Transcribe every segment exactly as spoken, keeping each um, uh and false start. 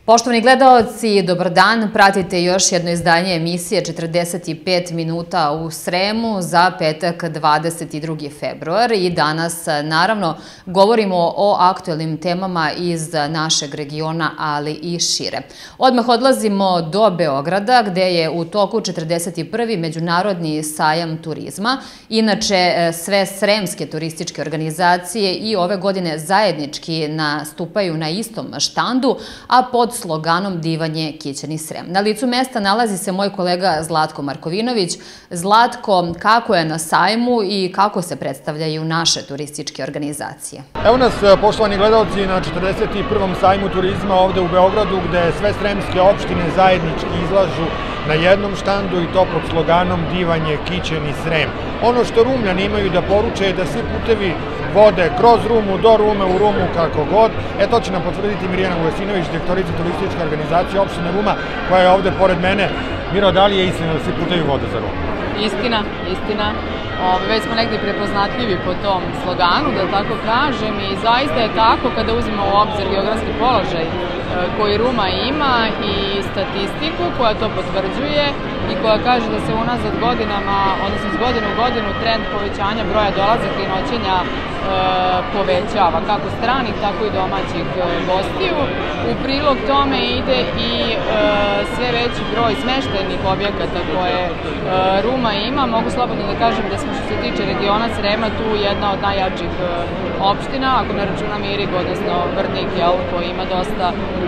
Poštovani gledaoci, dobar dan. Pratite još jedno izdanje emisije četrdeset pet minuta u Sremu za petak dvadeset drugi februar i danas naravno govorimo o aktuelnim temama iz našeg regiona, ali i šire. Odmah odlazimo do Beograda gde je u toku četrdeset prvi Međunarodni sajam turizma. Inače, sve sremske turističke organizacije i ove godine zajednički nastupaju na istom štandu, a pod sloganom Divanje Kićeni Srem. Na licu mesta nalazi se moj kolega Zlatko Markovinović. Zlatko, kako je na sajmu i kako se predstavljaju naše turističke organizacije? Evo nas, poštovani gledalci, na četrdeset prvom sajmu turizma ovde u Beogradu, gde sve sremske opštine zajednički izlažu na jednom štandu i to pod sloganom Divanje Kićeni Srem. Ono što Rumljani imaju da poruče je da svi putevi vode kroz Rumu, do Rume, u Rumu, kako god. E, to će nam potvrditi Mirjana Vujasinović, direktorica turističke organizacije opštine Ruma, koja je ovde pored mene. Miro, da li je istina da svi putevi vode za Rumu? Istina, istina. Već smo negdje prepoznatljivi po tom sloganu, da tako kažem, i zaista je tako kada uzmemo u obzir geografski položaj koji Ruma ima i statistiku koja to potvrđuje i koja kaže da se unazad godinama, odnosno s godinu u godinu, trend povećanja broja dolazaka i noćenja povećava, kako stranih, tako i domaćih gostiju. U prilog tome ide i sve veći broj smeštajnih objekata koje Ruma ima. Mogu slobodno da kažem da smo, što se tiče regiona Srema, tu jedna od najjačih opština, ako ne računam Irig, odnosno Brnik, koji ima dosta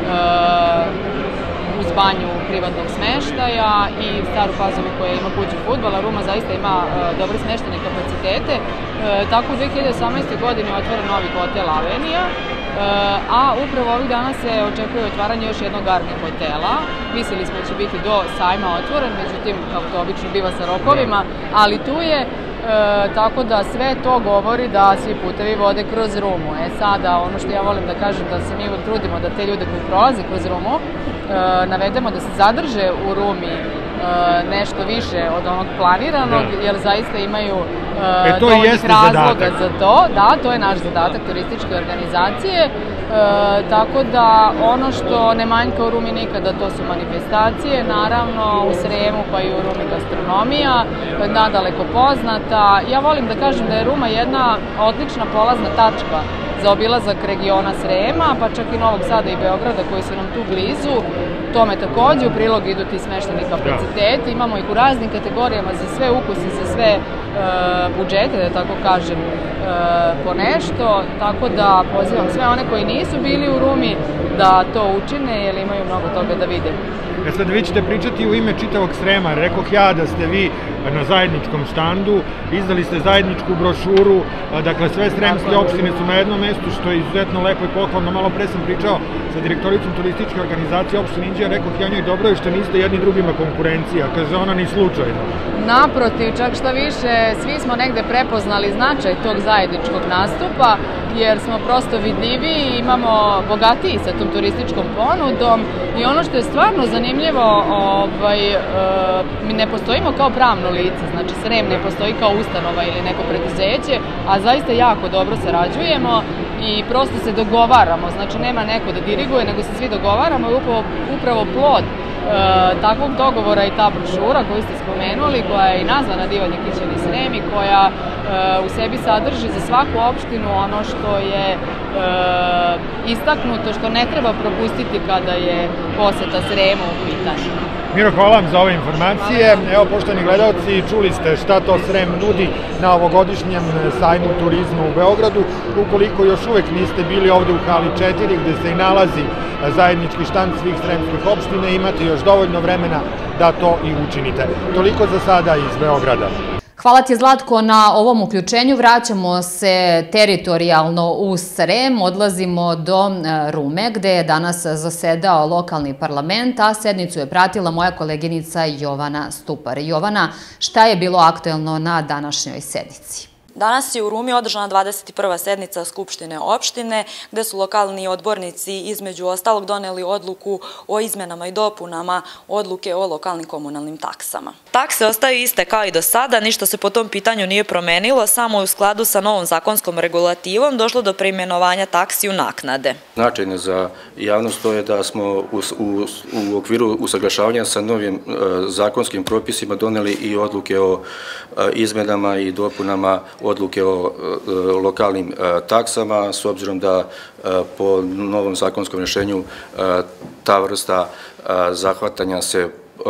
uz banju privatnog smeštaja, i Staru Pazovu koja ima kuću fudbala. Ruma zaista ima dobre smeštene kapacitete. Tako u dve hiljade osamnaestoj godini je otvoren novi hotel Avenija, a upravo ovih dana se očekuje otvaranje još jednog Garni hotela. Mislili smo da će biti do sajma otvoren, međutim, kako to obično biva sa rokovima, ali tu je, tako da sve to govori da svi putevi vode kroz Rumu. E sada, ono što ja volim da kažem, da se mi uvek trudimo da te ljude koji prolaze kroz Rumu navedemo da se zadrže u Rumi nešto više od onog planiranog, jer zaista imaju dovoljnih razloga za to. Da, to je naš zadatak turističke organizacije, tako da ono što ne manjka u Rumi nikada, to su manifestacije, naravno u Sremu pa i u Rumi gastronomija, nadaleko poznata. Ja volim da kažem da je Ruma jedna odlična polazna tačka za obilazak regiona Srema, pa čak i Novog Sada i Beograda koji su nam tu blizu. Tome takođe u prilog idu ti smešteni kapaciteti. Imamo ih u raznim kategorijama za sve ukuse, za sve budžete, da tako kažem, po nešto. Tako da pozivam sve one koji nisu bili u Rumi da to učine, jer imaju mnogo toga da vide. E sad, vi ćete pričati u ime čitavog Srema. Rekoh ja da ste vi na zajedničkom štandu, izdali ste zajedničku brošuru, dakle sve sremske opštine su na jednom mestu, što je izuzetno lepo i pohvalno. Malo pre sam pričao sa direktoricom turističke organizacije opštine Inđija, rekoh ja njoj dobro je što niste jedni drugima konkurencija, kaže ona, ni slučajno. Naprotiv, čak šta više, svi smo negde prepoznali značaj tog zajedničkog nastupa, jer smo prosto vidljiviji, imamo bogatiji sa tom turističkom ponudom, i ono što je stvarno zanimljivo, mi ne postojimo kao pravno lice, znači Srem ne postoji kao ustanova ili neko preduzeće, a zaista jako dobro sarađujemo i prosto se dogovaramo, znači nema neko da diriguje, nego se svi dogovaramo, i upravo plod takvog dogovora i ta brošura koju ste spomenuli, koja je i nazvana Divanje Kićeni Srem i koja u sebi sadrži za svaku opštinu ono što je istaknuto, što ne treba propustiti kada je poseta Sremu u pitanju. Miro, hvala vam za ove informacije. Evo, poštovani gledalci, čuli ste šta to Srem nudi na ovogodišnjem sajmu turizma u Beogradu. Ukoliko još uvek niste bili ovde u hali četiri, gde se i nalazi zajednički štand svih sremskih opština, imate još dovoljno vremena da to i učinite. Toliko za sada iz Beograda. Hvala ti, Zlatko, na ovom uključenju. Vraćamo se teritorijalno u Srem, odlazimo do Rume, gde je danas zasedao lokalni parlament, a sednicu je pratila moja koleginica Jovana Stupar. Jovana, šta je bilo aktuelno na današnjoj sednici? Danas je u Rumi održana dvadeset prva sednica Skupštine opštine, gde su lokalni odbornici između ostalog doneli odluku o izmenama i dopunama odluke o lokalnim komunalnim taksama. Takse ostaju iste kao i do sada, ništa se po tom pitanju nije promenilo, samo u skladu sa novom zakonskom regulativom došlo do preimenovanja taksi u naknade. Značajno za javnost to je da smo u, u, u okviru usaglašavanja sa novim e, zakonskim propisima doneli i odluke o e, izmenama i dopunama odluke o e, lokalnim e, taksama, s obzirom da e, po novom zakonskom rješenju e, ta vrsta e, zahvatanja se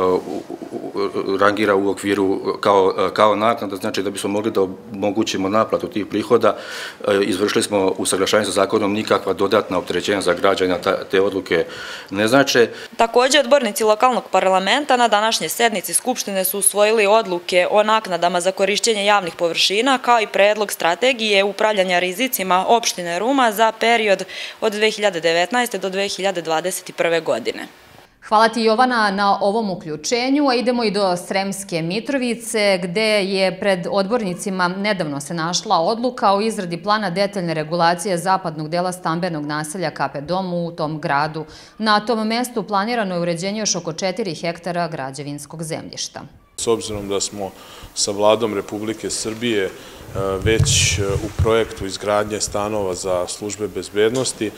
rangira u okviru kao, kao naknada, znači da bismo mogli da omogućimo naplatu tih prihoda, izvršili smo usaglašavanje sa zakonom, nikakva dodatna opterećenja za građana te odluke ne znače. Također, odbornici lokalnog parlamenta na današnje sednici Skupštine su usvojili odluke o naknadama za korišćenje javnih površina, kao i predlog strategije upravljanja rizicima opštine Ruma za period od dve hiljade devetnaeste. do dve hiljade dvadeset prve. godine. Hvala ti, Jovana, na ovom uključenju, a idemo i do Sremske Mitrovice, gde je pred odbornicima nedavno se našla odluka o izradi plana detaljne regulacije zapadnog dela stambenog naselja Kape Dom u tom gradu. Na tom mestu planirano je uređenje još oko četiri hektara građevinskog zemljišta. S obzirom da smo sa Vladom Republike Srbije već u projektu izgradnje stanova za službe bezbednosti,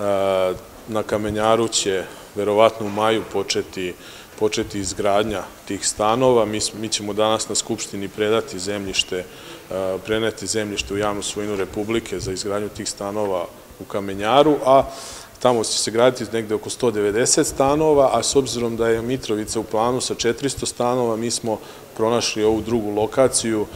na Kamenjaru će verovatno u maju početi, početi izgradnja tih stanova. Mi, mi ćemo danas na Skupštini predati zemljište, preneti zemljište u javnu svojinu Republike za izgradnju tih stanova u Kamenjaru, a tamo će se graditi negde oko sto devedeset stanova, a s obzirom da je Mitrovica u planu sa četiristo stanova, mi smo pronašli ovu drugu lokaciju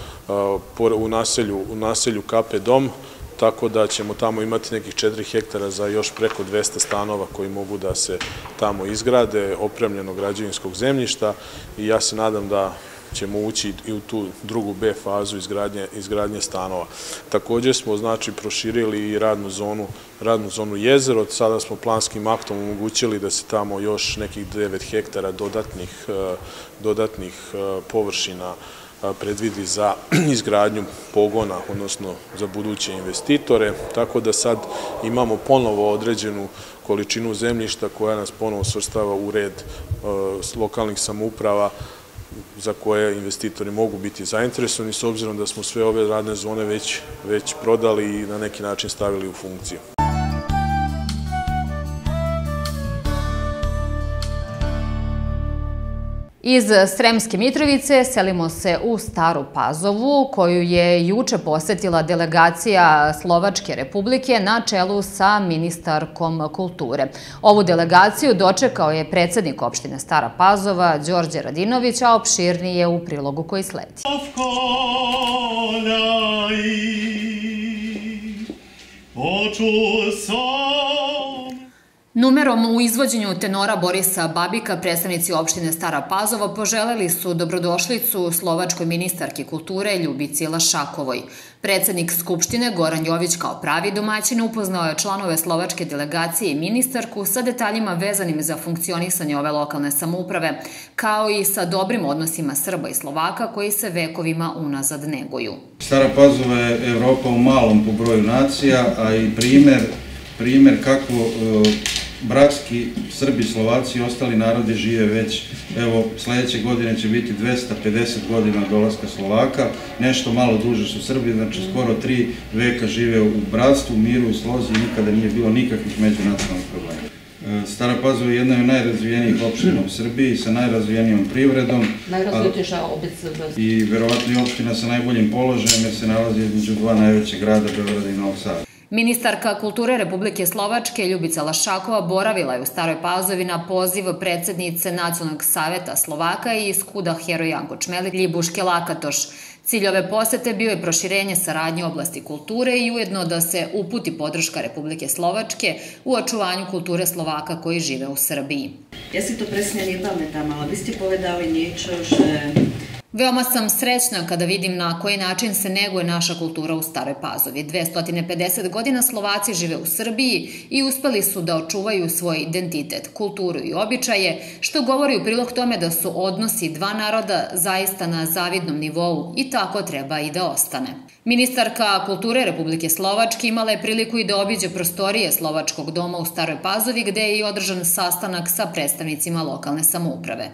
u naselju, u naselju Kape Dom, tako da ćemo tamo imati nekih četiri hektara za još preko dvesta stanova koji mogu da se tamo izgrade, opremljeno građevinskog zemljišta, i ja se nadam da ćemo ući i u tu drugu B fazu izgradnje, izgradnje stanova. Također smo, znači, proširili i radnu zonu, radnu zonu Jezero. Sada smo planskim aktom omogućili da se tamo još nekih devet hektara dodatnih, dodatnih površina predvidi za izgradnju pogona, odnosno za buduće investitore, tako da sad imamo ponovo određenu količinu zemljišta koja nas ponovo svrstava u red lokalnih samouprava za koje investitori mogu biti zainteresovani, s obzirom da smo sve ove radne zone već, već prodali i na neki način stavili u funkciju. Iz Sremske Mitrovice selimo se u Staru Pazovu, koju je juče posetila delegacija Slovačke Republike na čelu sa ministarkom kulture. Ovu delegaciju dočekao je predsjednik opštine Stara Pazova, Đorđe Radinović, a opširnije u prilogu koji sledi. Numerom u izvođenju tenora Borisa Babika predstavnici opštine Stara Pazova poželeli su dobrodošlicu slovačkoj ministarki kulture Ljubici Lašakovoj. Predsednik Skupštine Goran Jović kao pravi domaćin upoznao je članove slovačke delegacije i ministarku sa detaljima vezanim za funkcionisanje ove lokalne samouprave, kao i sa dobrim odnosima Srba i Slovaka koji se vekovima unazad neguju. Stara Pazova je Evropa u malom po broju nacija, a i primer, primer kako bratski Srbi, Slovaci i ostali narodi žive već, evo, sledeće godine će biti dvesta pedeset godina dolaska Slovaka, nešto malo duže su Srbi, znači skoro tri veka žive u bratstvu, miru i slozi i nikada nije bilo nikakvih međunacionalnih problema. Stara Pazova je jedna od najrazvijenijih opština u Srbiji sa najrazvijenijom privredom i verovatno i opština sa najboljim položajem jer se nalazi između dva najveće grada, Beograda i Novog Sada. Ministarka kulture Republike Slovačke Ljubica Lašakova boravila je u Staroj Pazovi na poziv predsjednice Nacionalnog saveta Slovaka i Skuda Herojanko Čmeli Ljibuške Lakatoš. Cilj ove posete bio je proširenje saradnje u oblasti kulture i ujedno da se uputi podrška Republike Slovačke u očuvanju kulture Slovaka koji žive u Srbiji. Ja si to presne nepamamätám, ale vy ste povedali niečo, že Veoma sam srećna kada vidim na koji način se neguje naša kultura u Staroj Pazovi. dvesta pedeset godina Slovaci žive u Srbiji i uspeli su da očuvaju svoj identitet, kulturu i običaje, što govori u prilog tome da su odnosi dva naroda zaista na zavidnom nivou i tako treba i da ostane. Ministarka kulture Republike Slovačke imala je priliku i da obiđe prostorije Slovačkog doma u Staroj Pazovi, gde je i održan sastanak sa predstavnicima lokalne samouprave.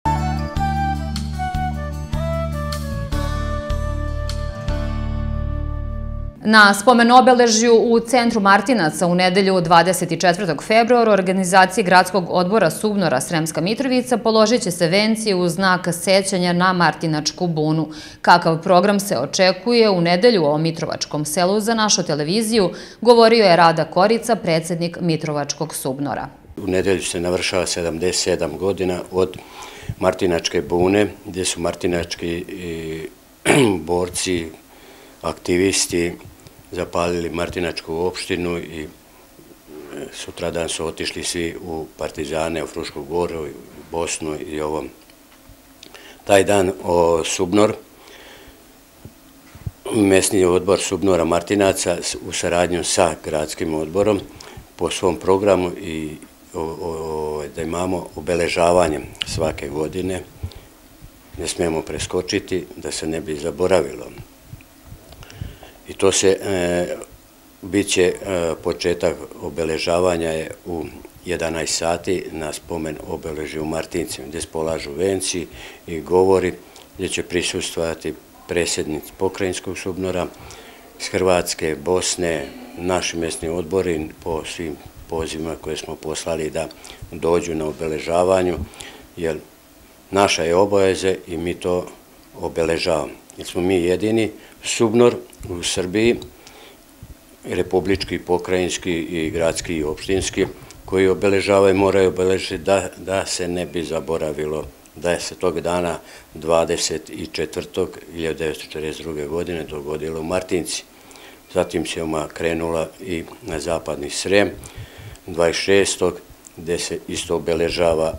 Na spomen obeležju u centru Martinaca u nedelju dvadeset četvrtog februara u organizaciji Gradskog odbora Subnora Sremska Mitrovica položit će se venci u znak sećanja na Martinačku bunu. Kakav program se očekuje u nedelju o Mitrovačkom selu za našu televiziju, govorio je Rada Korica, predsjednik Mitrovačkog Subnora. U nedelju se navršava sedamdeset sedam godina od Martinačke bune, gdje su martinački borci, aktivisti zapalili Martinačku opštinu i sutradan su otišli svi u partizane, u Frušku Goru, u Bosnu i ovom. Taj dan o Subnor, mesni odbor Subnora Martinaca u saradnju sa gradskim odborom po svom programu i da imamo obeležavanje svake godine, ne smijemo preskočiti da se ne bi zaboravilo. I to se, bit će početak obeležavanja je u jedanaest sati na spomen obeležju u Martincima, gdje se polažu venci i govori, gdje će prisustvovati predsjednik pokrajinskog Subnora iz Hrvatske, Bosne, naši mesni odbori po svim pozivima koje smo poslali da dođu na obeležavanju, jer naša je obaveze i mi to obeležavamo. Jer smo mi jedini Subnor u Srbiji, republički, pokrajinski i gradski i opštinski, koji obeležavaju, moraju obeležiti da se ne bi zaboravilo da je se tog dana dvadeset četvrtog hiljadu devetsto četrdeset druge. godine dogodilo u Martinci. Zatim se oma krenula i na zapadni Srem, dvadeset šestog gde se isto obeležava,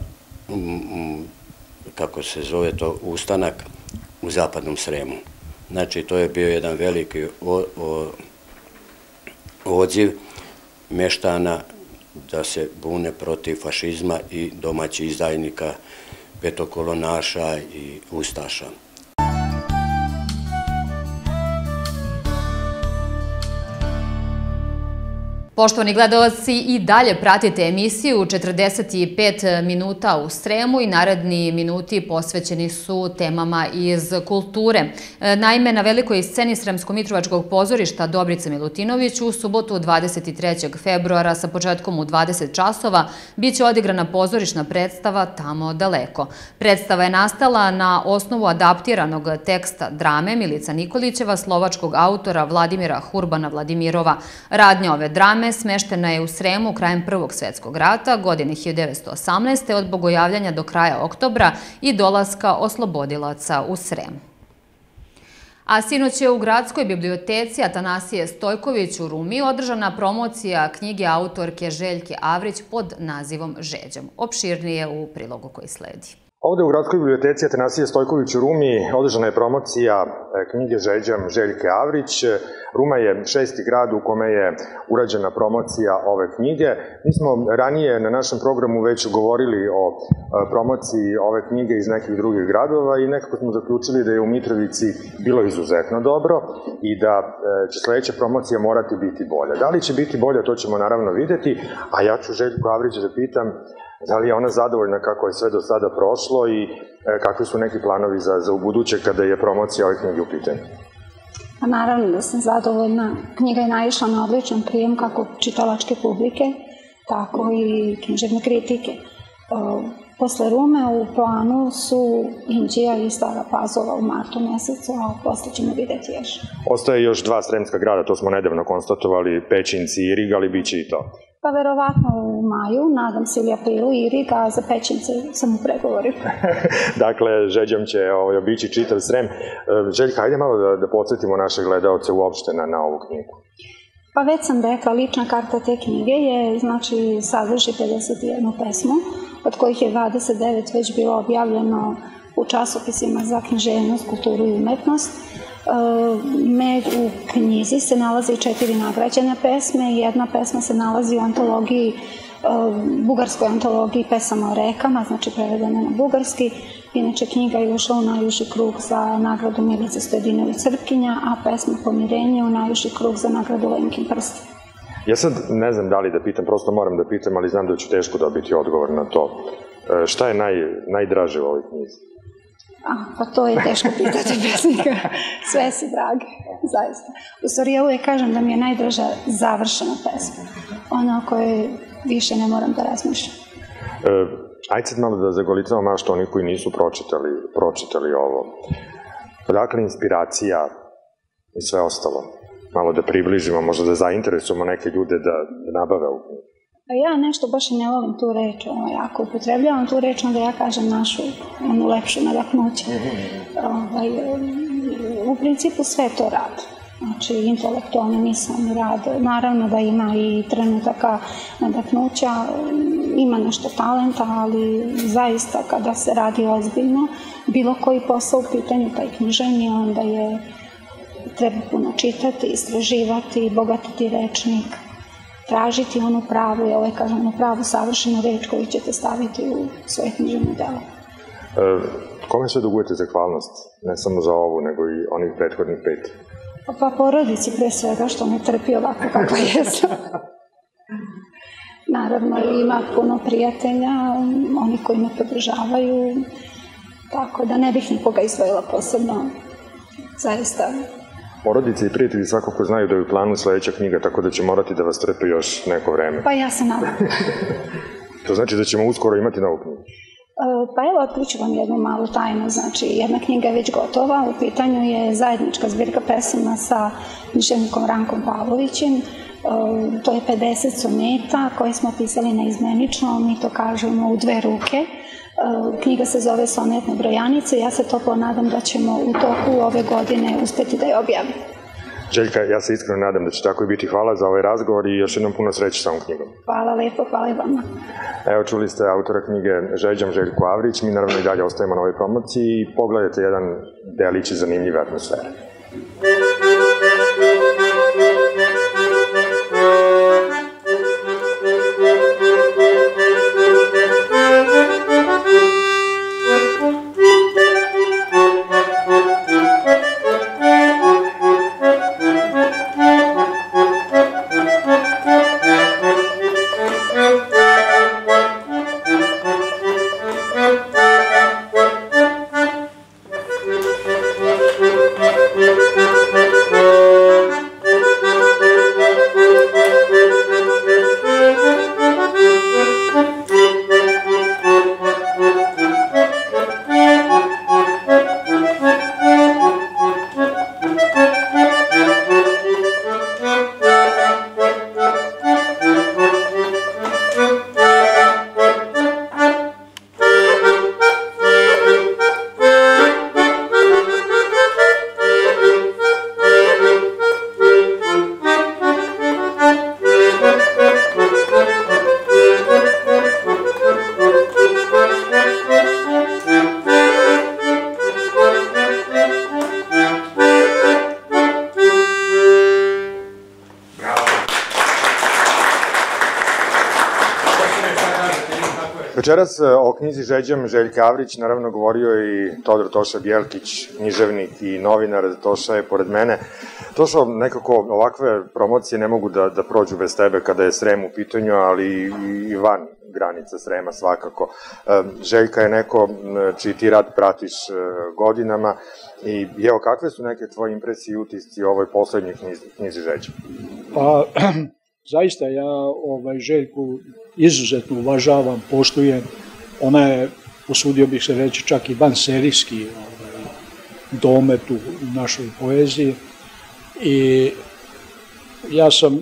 kako se zove to, ustanak u zapadnom Sremu. Znači, to je bio jedan veliki odziv meštana da se bune protiv fašizma i domaćih izdajnika, petokolonaša i ustaša. Poštovani gledalci, i dalje pratite emisiju četrdeset pet minuta u Sremu i naredni minuti posvećeni su temama iz kulture. Naime, na velikoj sceni Sremsko-Mitrovačkog pozorišta Dobrica Milutinović u subotu dvadeset trećeg februara sa početkom u dvadeset časova biće odigrana pozorišna predstava Tamo daleko. Predstava je nastala na osnovu adaptiranog teksta drame Milica Nikolićeva, slovačkog autora Vladimira Hurbana Vladimirova. Radnja ove drame smeštena je u Sremu krajem Prvog svjetskog rata, godine hiljadu devetsto osamnaeste. od bogojavljanja do kraja oktobra i dolaska oslobodilaca u Srem. A sinoć je u Gradskoj biblioteci Atanasije Stojković u Rumi održana promocija knjige autorke Željke Avrić pod nazivom Žeđom. Opširnije u prilogu koji sledi. Ovde u Gradskoj biblioteci Atanasije Stojković u Rumi održana je promocija knjige Žeđam Željke Avrić. Ruma je šesti grad u kome je urađena promocija ove knjige. Mi smo ranije na našem programu već govorili o promociji ove knjige iz nekih drugih gradova i nekako smo zaključili da je u Mitrovici bilo izuzetno dobro i da će sledeća promocija morati biti bolja. Da li će biti bolja, to ćemo naravno videti, a ja ću Željku Avrić da pitam da li je ona zadovoljna kako je sve do sada prošlo i kakvi su neki planovi za, za ubuduće kada je promocija ove knjige u pitanju? Pa naravno da sam zadovoljna. Knjiga je naišla na odličan prijem kako čitalačke publike, tako i književne kritike. Posle Rume u planu su Inđija i Stara Pazova u martu mesecu, a posle ćemo videti još. Ostaje još dva sremska grada, to smo nedavno konstatovali, Pećinci i Riga, ali bit će i to. Pa verovatno u maju, nadam se i aprilu i Riga, a za Pećince sam u pregovorima. Dakle, Žeđom će obići čitav Srem. Željka, ajde malo da, da podsjetimo naše gledalce uopšte na, na ovu knjigu. Pa već sam rekla, lična karta te knjige je, znači, sadrži pedeset jednu pesmu, od kojih je dvadeset devet već bilo objavljeno u časopisima za književnost, kulturu i umetnost. U knjizi se nalaze četiri nagrađene pesme, jedna pesma se nalazi u antologiji, bugarskoj antologiji pesama o rekama, znači prevedena na bugarski. Inače, knjiga je ušla u najuži krug za nagradu Milice Stojadinović-Srpkinja, a pesma Pomirenje u najuži krug za nagradu Lenkin prsten. Ja sad ne znam da li da pitam, prosto moram da pitam, ali znam da ću teško dobiti odgovor na to. Šta je najdraže u ovoj knjizi? Pa to je teško pitati pesnika. Sve su drage, zaista. U stvari, ja uvijek kažem da mi je najdraža završena pesma. Ona o kojoj više ne moram da razmišljam. Ajde sad malo da zagolicamo malo što oni koji nisu pročitali ovo. Odakle inspiracija i sve ostalo? Malo da približimo, možda da zainteresujemo neke ljude da nabave ovu knjigu. Ja nešto baš i ne volim tu reč, ako upotrebljavam tu reč, onda ja kažem našu, onu lepšu nadahnuće. U principu sve to rad, znači intelektualni misalni rad, naravno da ima i trenutaka nadahnuća, ima nešto talenta, ali zaista kada se radi ozbiljno, bilo koji posao u pitanju, pa i književni, onda je treba puno čitati, istraživati, bogatiti rečnik, tražiti onu pravu, ja ovaj kažem, onu pravu savršenu reč koju ćete staviti u svoje književno delo. Kome sve dugujete zahvalnost? Ne samo za ovu, nego i onih prethodnih pet? Pa porodici pre svega, što me trpi ovako kako jesam. Naravno, ima puno prijatelja, oni koji me podržavaju, tako da ne bih nikoga izdvojila posebno, zaista. Porodice i prijatelji svakako znaju da je u planu sledeća knjiga, tako da će morati da vas trpe još neko vreme. Pa ja se nadam. To znači da ćemo uskoro imati novu knjigu? Pa evo, otkriću vam jednu malu tajnu. Znači, jedna knjiga je već gotova. U pitanju je zajednička zbirka pesama sa književnikom Rankom Pavlovićem. To je pedeset soneta koje smo pisali neizmenično, mi to kažemo u dve ruke. Knjiga se zove Sonetne brojanice. Ja se toplo nadam da ćemo u toku ove godine uspeti da je objavimo. Željka, ja se iskreno nadam da će tako i biti. Hvala za ovaj razgovor i još jednom puno sreće sa ovom knjigom. Hvala lepo, hvala i vama. Evo, čuli ste autora knjige Žeđam, Željko Avrić. Mi naravno i dalje ostajemo na ovoj promociji i pogledajte jedan delić zanimljive atmosfere. Večeras o knjizi Žeđam Željka Avrić naravno govorio i Todor Toša Bjelkić, književnik i novinar. Toša je pored mene. Toša, nekako ovakve promocije ne mogu da prođu bez tebe kada je Srem u pitanju, ali i van granica Srema svakako. Željka je neko čiji ti rad pratiš godinama i evo, kakve su neke tvoje impresije i utisci o ovoj poslednjoj knjizi Žeđam? Pa, zaista ja Željku izuzetno uvažavam, poštujem. Ona je, usudio bih se reći, čak i vanserijski domet u našoj poeziji. I ja sam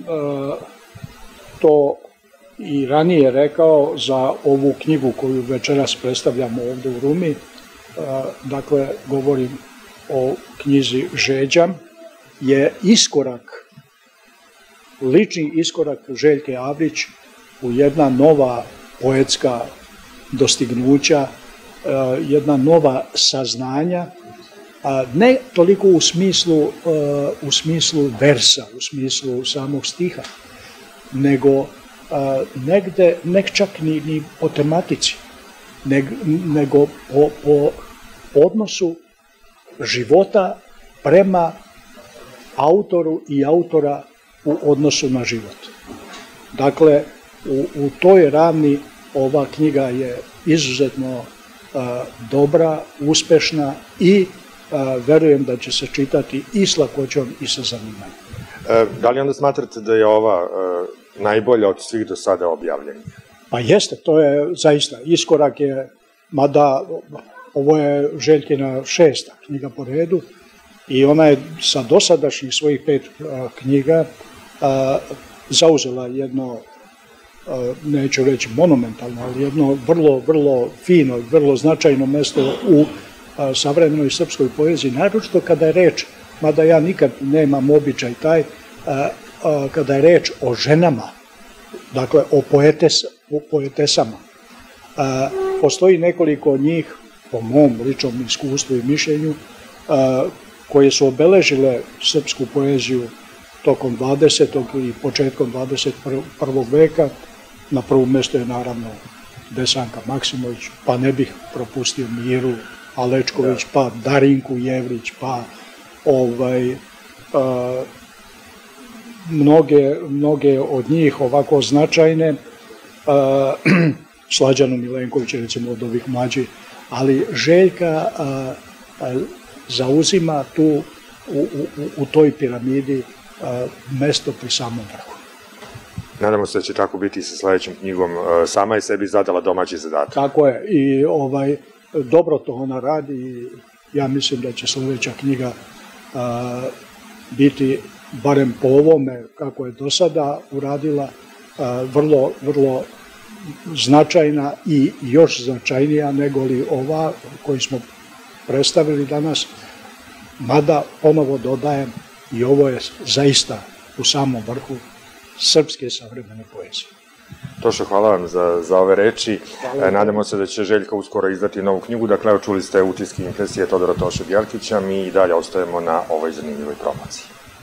to i ranije rekao za ovu knjigu koju večeras predstavljamo ovde u Rumi. Dakle, govorim o knjizi Žeđam, je iskorak, lični iskorak Željke Avrić u jedna nova poetska dostignuća jedna nova saznanja, ne toliko u smislu, u smislu versa, u smislu samog stiha, nego negde, nek čak ni, ni po tematici, nego po, po odnosu života prema autoru i autora u odnosu na život. Dakle, u, u toj ravni ova knjiga je izuzetno a, dobra, uspešna i a, verujem da će se čitati i s lakoćom i sa zanimanjem. E, da li onda smatrate da je ova e, najbolja od svih do sada objavljenih? Pa jeste, to je zaista iskorak je, mada ovo je Željkina šesta knjiga po redu i ona je sa dosadašnjih svojih pet a, knjiga a, zauzela jedno, a, neću reći monumentalno, ali jedno vrlo, vrlo fino, vrlo značajno mesto u a, savremenoj srpskoj poeziji, naročito kada je reč, mada ja nikad nemam običaj taj, a, a, kada je reč o ženama, dakle o, poetes, o poetesama. A, postoji nekoliko njih, po mom ličnom iskustvu i mišljenju, a, koje su obeležile srpsku poeziju tokom dvadesetog i početkom dvadeset prvog veka. Na prvom mjestu je naravno Desanka Maksimović, pa ne bih propustio Miru Alečković, pa Darinku Jevrić, pa ovaj, a, mnoge, mnoge od njih ovako značajne, a, Slađanu Milenković, recimo od ovih mlađih, ali Željka a, a, zauzima tu u, u, u toj piramidi a, mesto pri samom vrhu. Nadamo se da će tako biti i sa sledećom knjigom. Sama je sebi zadala domaći zadatak. Tako je i ovaj, dobro to ona radi i ja mislim da će sledeća knjiga a, biti, barem po ovome kako je do sada uradila, a, vrlo, vrlo značajna i još značajnija nego li ova koju smo predstavili danas, mada ponovo dodajem i ovo je zaista u samom vrhu srpske savremene poezije. Tošo, hvala vam za, za ove reči. E, nadamo se da će Željka uskoro izdati novu knjigu. Dakle, evo čuli ste utiske i impresije Todora Toše Bjelkića. Mi i dalje ostajemo na ovoj zanimljivoj promociji.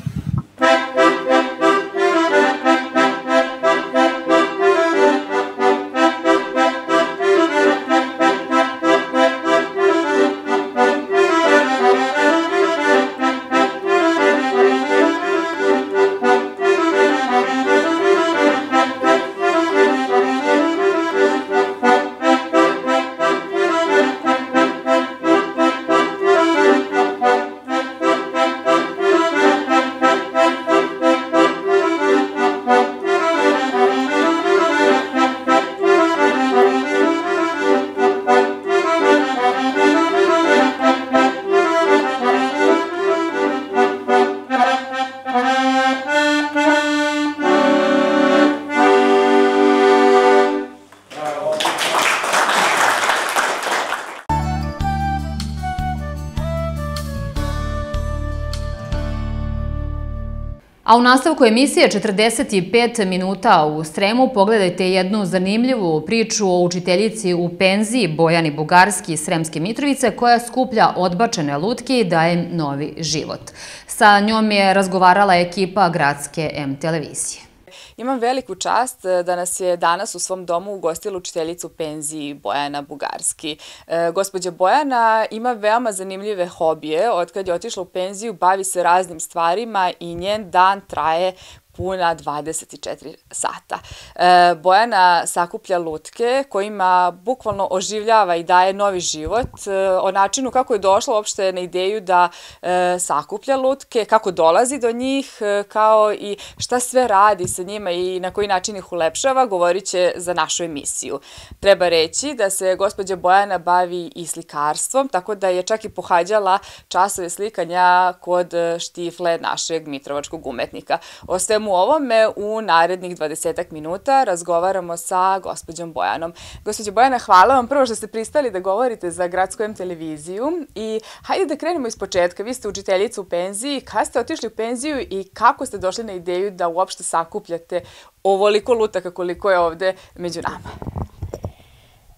A u nastavku emisije četrdeset pet minuta u Sremu pogledajte jednu zanimljivu priču o učiteljici u penziji Bojani Bugarski iz Sremske Mitrovice koja skuplja odbačene lutke i daje im novi život. Sa njom je razgovarala ekipa Gradske M televizije. Imam veliku čast da nas je danas u svom domu ugostila učiteljica u penziji Bojana Bugarski. E, gospođa Bojana ima veoma zanimljive hobije. Otkad je otišla u penziju, bavi se raznim stvarima i njen dan traje puna dvadeset četiri sata. E, Bojana sakuplja lutke kojima bukvalno oživljava i daje novi život. E, o načinu kako je došla uopšte na ideju da e, sakuplja lutke, kako dolazi do njih, e, kao i šta sve radi sa njima i na koji način ih ulepšava, govorit će za našu emisiju. Treba reći da se gospođa Bojana bavi i slikarstvom, tako da je čak i pohađala časove slikanja kod Štifle, našeg mitrovačkog umetnika. O svemu u ovome u narednih dvadesetak minuta razgovaramo sa gospođom Bojanom. Gospođo Bojana, hvala vam prvo što ste pristali da govorite za Gradsku M televiziju i hajde da krenemo iz početka. Vi ste učiteljica u penziji. Kada ste otišli u penziju i kako ste došli na ideju da uopšte sakupljate ovoliko lutaka koliko je ovde među nama?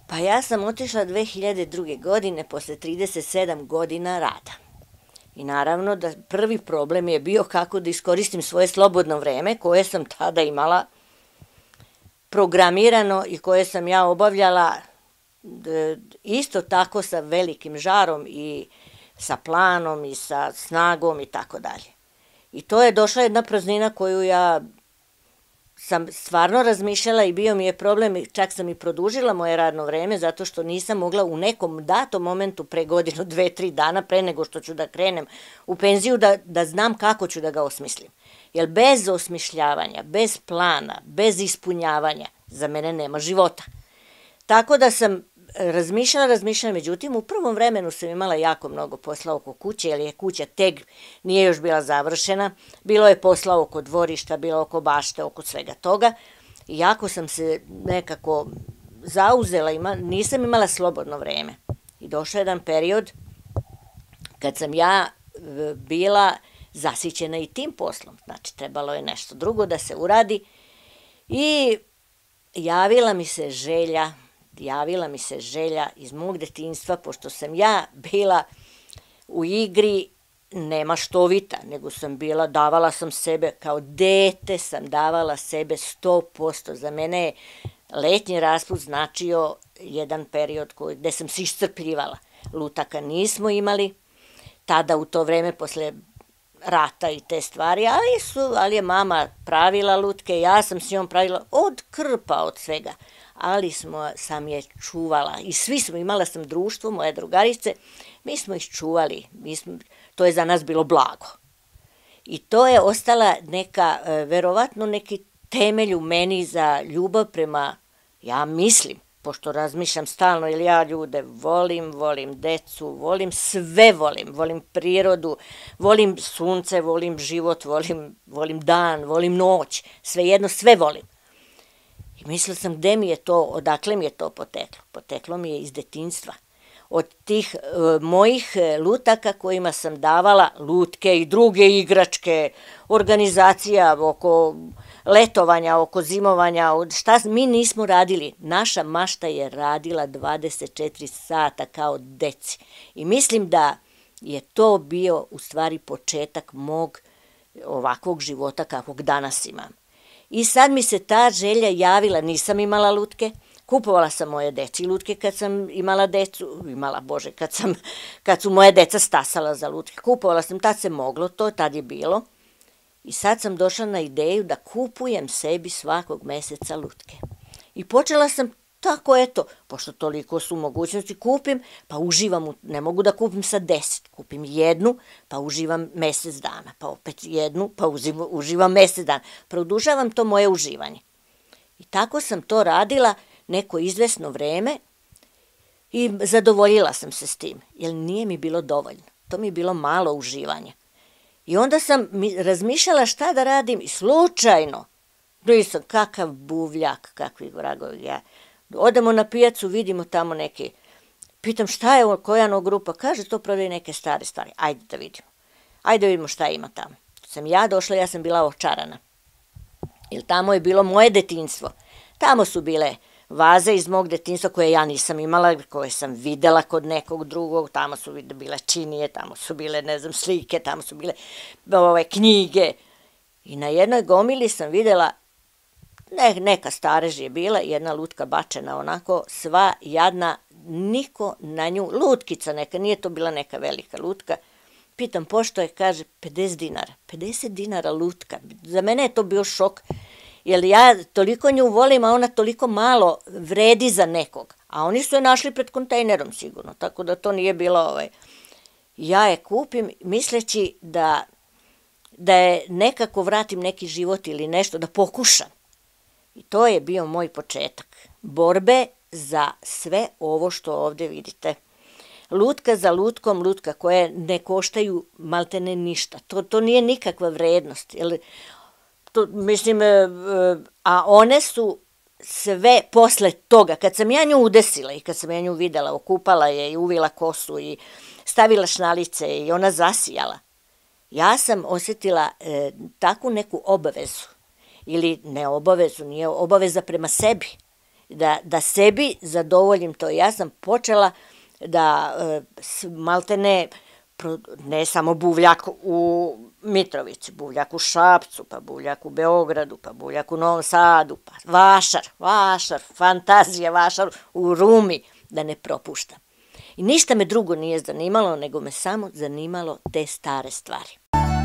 Pa ja sam otišla dve hiljade druge. godine posle trideset sedam godina rada. I naravno da prvi problem je bio kako da iskoristim svoje slobodno vreme koje sam tada imala programirano i koje sam ja obavljala isto tako sa velikim žarom i sa planom i sa snagom i tako dalje. I to je došla jedna praznina koju ja sam stvarno razmišljala i bio mi je problem, čak sam i produžila moje radno vreme zato što nisam mogla u nekom datom momentu pre godinu, dve, tri dana pre nego što ću da krenem u penziju da, da znam kako ću da ga osmislim. Jer bez osmišljavanja, bez plana, bez ispunjavanja za mene nema života. Tako da sam razmišljala, razmišljala, međutim u prvom vremenu sam imala jako mnogo posla oko kuće, jer je kuća tek nije još bila završena, bilo je posla oko dvorišta, bilo oko bašte, oko svega toga i jako sam se nekako zauzela, ima, nisam imala slobodno vreme. I došao jedan period kad sam ja bila zasićena i tim poslom, znači trebalo je nešto drugo da se uradi i javila mi se želja javila mi se želja iz mog detinjstva, pošto sam ja bila u igri nemaštovita, nego sam bila, davala sam sebe, kao dete sam davala sebe sto posto. Za mene je letnji raspust značio jedan period gde sam se iscrpljivala. Lutaka nismo imali, tada u to vreme posle rata i te stvari, ali, su, ali je mama pravila lutke, ja sam s njom pravila od krpa, od svega. Ali smo, sam je čuvala i svi smo, imala sam društvo, moje drugarice, mi smo ih čuvali, mi smo, to je za nas bilo blago. I to je ostala neka, verovatno neki temelj u meni za ljubav prema, ja mislim, pošto razmišljam stalno, jer ja ljude volim, volim decu, volim sve volim, volim prirodu, volim sunce, volim život, volim, volim dan, volim noć, svejedno sve volim. I mislila sam gde mi je to, odakle mi je to poteklo. Poteklo mi je iz detinjstva. Od tih uh, mojih lutaka kojima sam davala lutke i druge igračke, organizacija oko letovanja, oko zimovanja, šta mi nismo radili. Naša mašta je radila dvadeset četiri sata kao deci. I mislim da je to bio u stvari početak mog ovakvog života kakvog danas imam. I sad mi se ta želja javila, nisam imala lutke, kupovala sam moje deci lutke kad sam imala decu, imala, bože, kad, sam, kad su moje deca stasala za lutke, kupovala sam, tad se moglo to, tad je bilo. I sad sam došla na ideju da kupujem sebi svakog meseca lutke. I počela sam tako, eto, pošto toliko su mogućnosti, kupim, pa uživam, ne mogu da kupim sa deset, kupim jednu, pa uživam mesec dana, pa opet jednu, pa uživam mesec dana. Produžavam to moje uživanje. I tako sam to radila neko izvesno vreme i zadovoljila sam se s tim, jer nije mi bilo dovoljno. To mi je bilo malo uživanja. I onda sam razmišljala šta da radim i slučajno, nisam, kakav buvljak, kakvi vragovi ja. Odemo na pijacu, vidimo tamo neke, pitam šta je ovo, koja ono grupa, kaže to prodaje neke stare stvari, ajde da vidimo, ajde da vidimo šta ima tamo. Sam ja došla, ja sam bila očarana, jer tamo je bilo moje detinjstvo, tamo su bile vaze iz mog detinjstva koje ja nisam imala, koje sam videla kod nekog drugog, tamo su bile činije, tamo su bile, ne znam, slike, tamo su bile ove knjige i na jednoj gomili sam videla Ne, neka starež je bila, jedna lutka bačena onako, sva jadna, niko na nju, lutkica neka, nije to bila neka velika lutka. Pitam pošto je, kaže, pedeset dinara. pedeset dinara lutka. Za mene je to bio šok, jer ja toliko nju volim, a ona toliko malo vredi za nekog. A oni su je našli pred kontejnerom sigurno, tako da to nije bilo ovaj. Ja je kupim misleći da, da je nekako vratim neki život ili nešto, da pokušam. I to je bio moj početak borbe za sve ovo što ovde vidite. Lutka za lutkom, lutka koje ne koštaju maltene ništa. To, to nije nikakva vrednost. Jer, to, mislim, a one su sve posle toga, kad sam ja nju udesila i kad sam ja nju videla, okupala je i uvila kosu i stavila šnalice i ona zasijala, ja sam osjetila e, takvu neku obavezu. Ili ne obavezu, nije obaveza prema sebi, da, da sebi zadovoljim to. Ja sam počela da malte ne, ne samo buvljak u Mitrovici, buvljak u Šapcu, pa buvljak u Beogradu, pa buvljak u Novom Sadu, pa vašar, vašar, fantazija, vašar u Rumi, da ne propuštam. I ništa me drugo nije zanimalo, nego me samo zanimalo te stare stvari.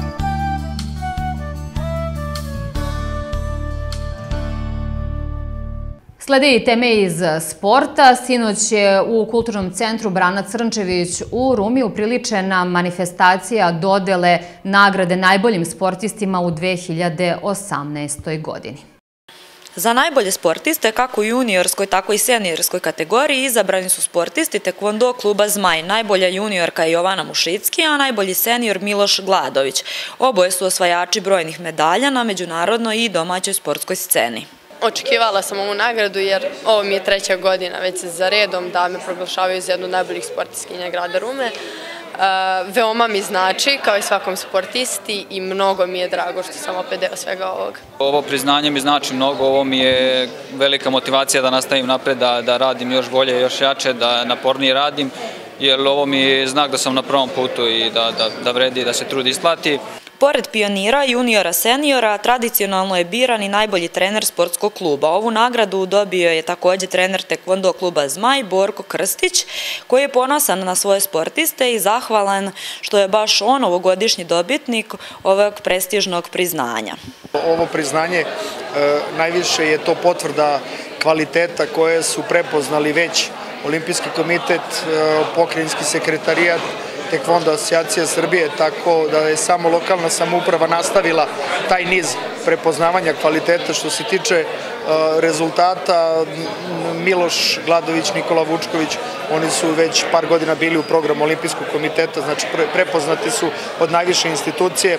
Slede i teme iz sporta. Sinoć je u Kulturnom centru Brana Crnčević u Rumi upriličena manifestacija dodele nagrade najboljim sportistima u dve hiljade osamnaestoj godini. Za najbolje sportiste, kako u juniorskoj, tako i seniorskoj kategoriji, izabrani su sportisti tekvondo kluba Zmaj. Najbolja juniorka je Jovana Mušicki, a najbolji senior Miloš Gladović. Oboje su osvajači brojnih medalja na međunarodnoj i domaćoj sportskoj sceni. Očekivala sam ovu nagradu jer ovo mi je treća godina već za redom da me proglašavaju za jednu od najboljih sportistkinja grada Rume. Veoma mi znači, kao i svakom sportisti, i mnogo mi je drago što sam opet deo svega ovoga. Ovo priznanje mi znači mnogo, ovo mi je velika motivacija da nastavim napred, da radim još bolje, još jače, da napornije radim, jer ovo mi je znak da sam na prvom putu i da vredi, da se trudi isplati. Pored pionira, juniora, seniora, tradicionalno je biran i najbolji trener sportskog kluba. Ovu nagradu dobio je također trener tekvondo kluba Zmaj, Borko Krstić, koji je ponosan na svoje sportiste i zahvalan što je baš on ovogodišnji dobitnik ovog prestižnog priznanja. Ovo priznanje najviše je to potvrda kvaliteta koje su prepoznali već Olimpijski komitet, pokrajinski sekretarijat, Tekvondo asocijacija Srbije, tako da je samo lokalna samouprava nastavila taj niz prepoznavanja kvaliteta. Što se tiče rezultata, Miloš Gladović, Nikola Vučković, oni su već par godina bili u programu Olimpijskog komiteta, znači prepoznati su od najviše institucije.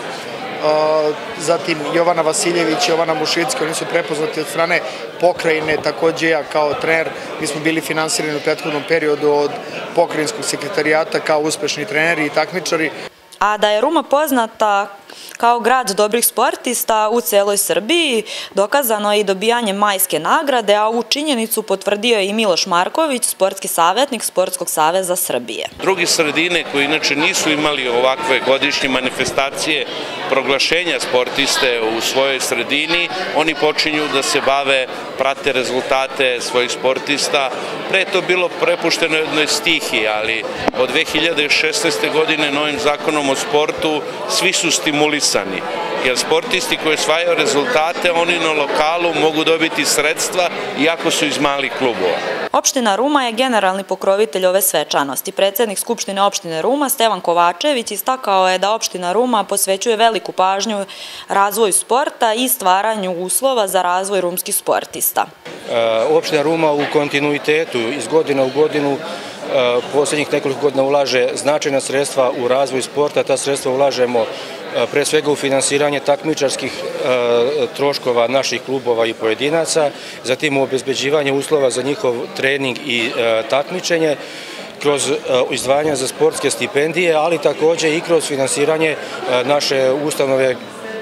Zatim Jovana Vasiljević, Jovana Mušicka, oni su prepoznati od strane pokrajine, također ja kao trener, mi smo bili finansirani u prethodnom periodu od pokrajinskog sekretarijata kao uspešni treneri i takmičari. A da je Ruma poznata kao grad dobrih sportista u celoj Srbiji, dokazano je i dobijanje majske nagrade, a ovu činjenicu potvrdio je i Miloš Marković, sportski savjetnik Sportskog saveza Srbije. Drugi sredine koji inače nisu imali ovakve godišnje manifestacije proglašenja sportiste u svojoj sredini, oni počinju da se bave, prate rezultate svojih sportista. Pre je to bilo prepušteno jednoj stihiji, ali od dve hiljade šesnaeste. godine novim zakonom o sportu svi su stimulisani, jer sportisti koji osvajaju rezultate, oni na lokalu mogu dobiti sredstva iako su iz malih klubova. Opština Ruma je generalni pokrovitelj ove svečanosti. Predsednik Skupštine opštine Ruma, Stevan Kovačević, istakao je da opština Ruma posvećuje veliku pažnju razvoju sporta i stvaranju uslova za razvoj rumskih sportista. Opština Ruma u kontinuitetu iz godina u godinu posljednjih nekoliko godina ulaže značajna sredstva u razvoj sporta. Ta sredstva ulažemo pre svega u finansiranje takmičarskih troškova naših klubova i pojedinaca, zatim u obezbeđivanje uslova za njihov trening i takmičenje, kroz izdvajanja za sportske stipendije, ali također i kroz finansiranje naše ustanove,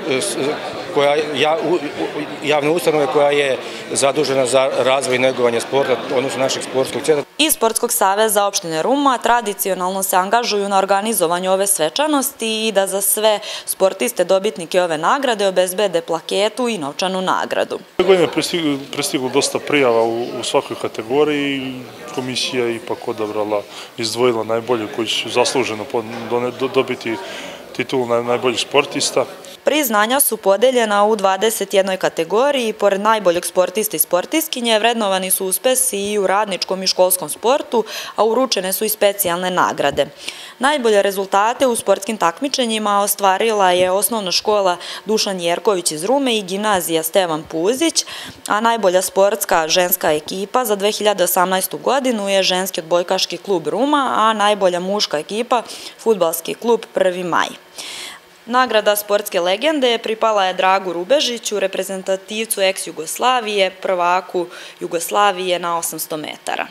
javne ustanove koja je zadužena za razvoj i negovanje sporta, odnosno našeg sportskog centra. Iz Sportskog saveza opštine Ruma tradicionalno se angažuju na organizovanju ove svečanosti i da za sve sportiste dobitnike ove nagrade obezbede plaketu i novčanu nagradu. Ove godine je prestiglo dosta prijava u svakoj kategoriji. Komisija je ipak odabrala, izdvojila najbolje koji su zasluženo dobiti titulu najboljih sportista. Priznanja su podeljena u dvadeset jednoj kategoriji. Pored najboljeg sportista i sportistkinje vrednovani su uspesi i u radničkom i školskom sportu, a uručene su i specijalne nagrade. Najbolje rezultate u sportskim takmičenjima ostvarila je osnovna škola Dušan Jerković iz Rume i gimnazija Stevan Puzić, a najbolja sportska ženska ekipa za dve hiljade osamnaestu. godinu je ženski odbojkaški klub Ruma, a najbolja muška ekipa fudbalski klub Prvi maj. Nagrada sportske legende pripala je Dragu Rubežiću, reprezentativcu ex-Jugoslavije, prvaku Jugoslavije na osamsto metara.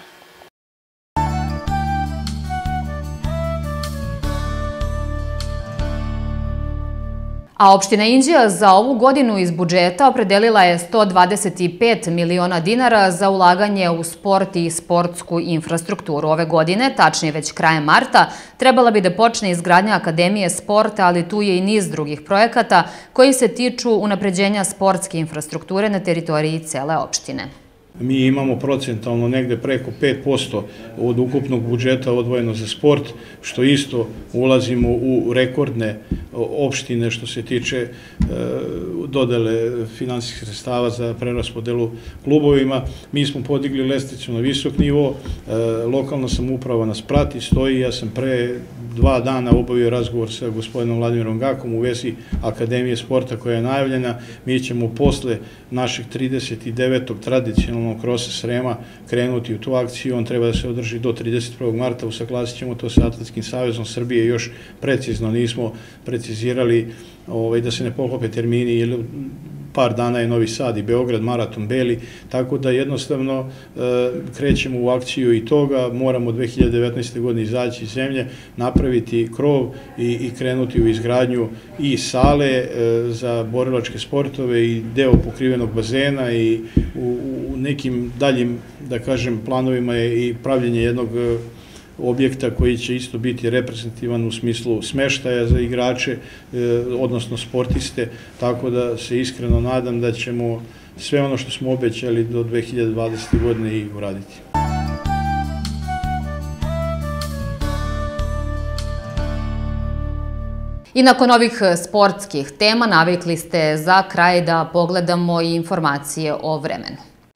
A opština Inđija za ovu godinu iz budžeta opredelila je sto dvadeset pet miliona dinara za ulaganje u sport i sportsku infrastrukturu. Ove godine, tačnije već krajem marta, trebala bi da počne izgradnja Akademije sporta, ali tu je i niz drugih projekata koji se tiču unapređenja sportske infrastrukture na teritoriji cele opštine. Mi imamo procentalno negde preko pet posto od ukupnog budžeta odvojeno za sport, što isto ulazimo u rekordne opštine što se tiče dodele finansijskih sredstava za preraspodelu klubovima. Mi smo podigli lestvicu na visok nivo, lokalna samouprava nas prati, stoji. Ja sam pre dva dana obavio razgovor sa gospodinom Vladimirom Gakom u vezi Akademije sporta koja je najavljena. Mi ćemo posle našeg trideset devetog tradicionalnog krosa Srema krenuti u tu akciju. On treba da se održi do trideset prvog marta. Usaklasit ćemo to sa Atletskim savezom Srbije. Još precizno nismo precizirali da se ne poklope termini, jer par dana je Novi Sad i Beograd, maraton Beli, tako da jednostavno krećemo u akciju i toga. Moramo dve hiljade devetnaeste. godine izaći iz zemlje, napraviti krov i krenuti u izgradnju i sale za borilačke sportove i deo pokrivenog bazena, i u nekim daljim, da kažem, planovima je i pravljenje jednog objekta koji će isto biti reprezentativan u smislu smeštaja za igrače, odnosno sportiste, tako da se iskreno nadam da ćemo sve ono što smo obećali do dve hiljade dvadesete. godine i uraditi. I nakon ovih sportskih tema navikli ste za kraj da pogledamo i informacije o vremenu.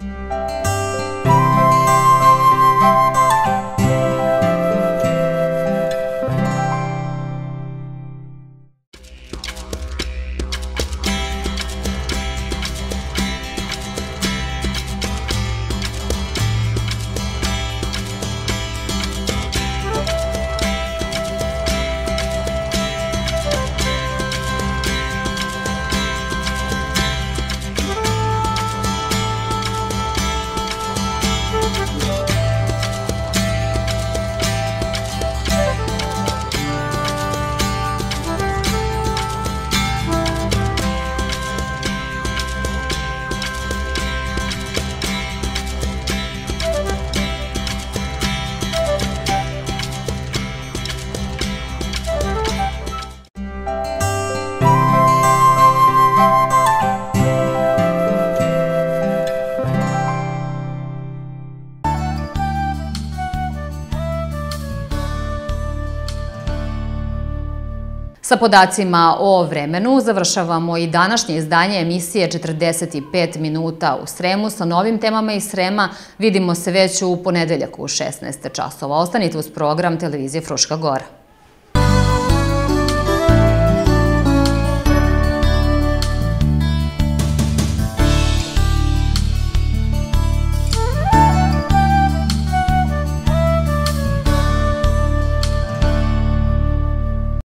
Sa podacima o vremenu završavamo i današnje izdanje emisije četrdeset pet minuta u Sremu sa novim temama iz Srema. Vidimo se već u ponedeljak u šesnaest časova. Ostanite uz program televizije Fruška Gora.